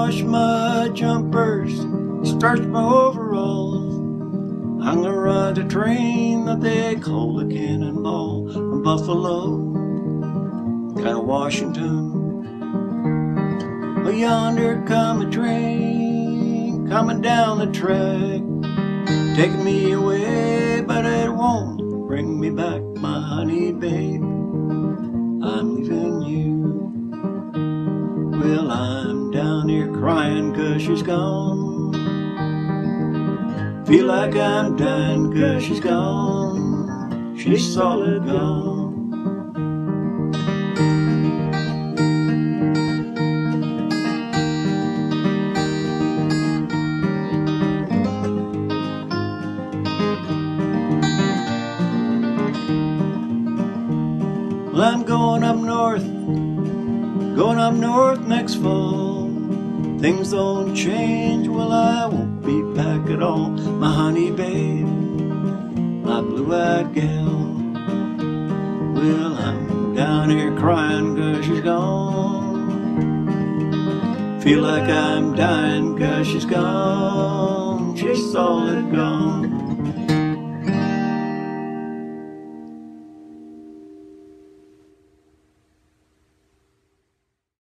wash my jumpers, starch my overalls. I'm gonna ride the train that they call the Cannonball from Buffalo down to Washington. Well, yonder come a train coming down the track, taking me away, but it won't bring me back, my honey babe. I'm leaving you. Well, I'm down here crying 'cause she's gone. Feel like I'm dying 'cause she's gone. She's solid gone. Well, I'm going up north next fall. Things don't change, well, I won't be back at all, my honey babe, my blue-eyed gal. Well, I'm down here crying 'cause she's gone. Feel like I'm dying 'cause she's gone. She's solid gone.